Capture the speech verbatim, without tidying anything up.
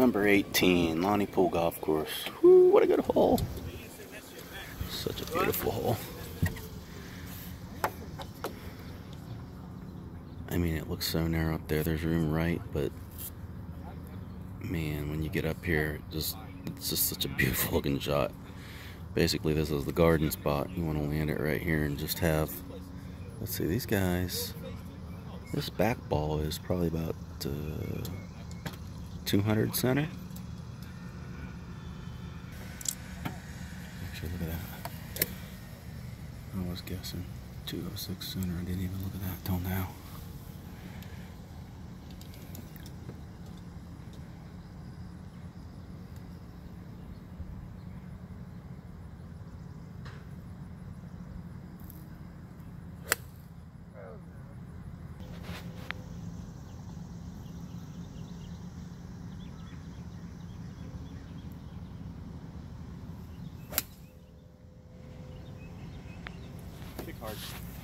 Number eighteen, Lonnie Poole Golf Course. Woo, what a good hole. Such a beautiful hole. I mean, it looks so narrow up there. There's room right, but man, when you get up here, it just it's just such a beautiful looking shot. Basically, this is the garden spot. You want to land it right here and just have, let's see, these guys, this back ball is probably about uh, two hundred center. Actually, look at that. I was guessing two oh six center. I didn't even look at that till now. Kick hard.